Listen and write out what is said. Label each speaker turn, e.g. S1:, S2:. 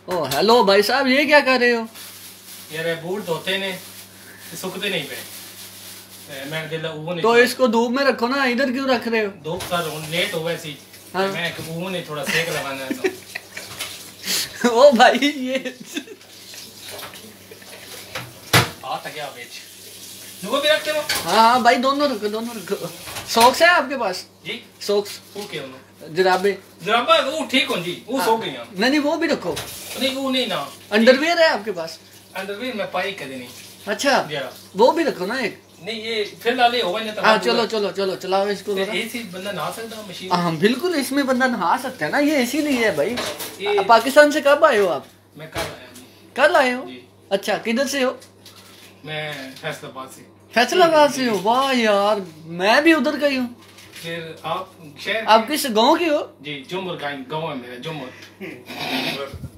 S1: ओ hello भाई साहब, ये क्या कर रहे हो?
S2: यार बूट धोते ने सुखते नहीं पे। मैं दिल वो नहीं
S1: तो इसको धूप में रखो ना, इधर क्यों रख रहे हो?
S2: धूप सर लेट हो वैसी।
S1: हाँ?
S2: मैं वो नहीं थोड़ा सेक लगाना है तो
S1: ओ भाई ये
S2: आता क्या बेच वो भी रखते हो?
S1: हाँ भाई, दोनों रखो। सॉक्स है आपके पास?
S2: जी
S1: सॉक्स,
S2: वो क्या होना
S1: जुराबे?
S2: जराबा वो ठीक हो जी, वो सो गई हैं।
S1: नहीं वो भी रखो।
S2: नहीं वो नहीं ना।
S1: अंडरवियर है आपके पास?
S2: अंडरवियर मैं पाई कदे नहीं।
S1: अच्छा, वो भी रखो ना एक।
S2: नहीं ये फिलहाल ये होगा नहीं तो
S1: हाँ चलो चलाओ इसको।
S2: एसी बंदा नहा सकता मशीन?
S1: हाँ बिल्कुल, इसमें बंदा नहा सकता है ना, ये एसी नहीं है भाई। पाकिस्तान से कब आए हो आप?
S2: मैं कल आया जी।
S1: कल आए हो?
S2: जी।
S1: अच्छा, किधर से हो?
S2: मैं फैसलाबाद से।
S1: फैसलाबाद से हो? वाह यार, मैं भी उधर का ही हूँ।
S2: फिर आप शहर
S1: आप किस गाँव की हो?
S2: जी जुम्मर गाँव है मेरा, जुम्मर।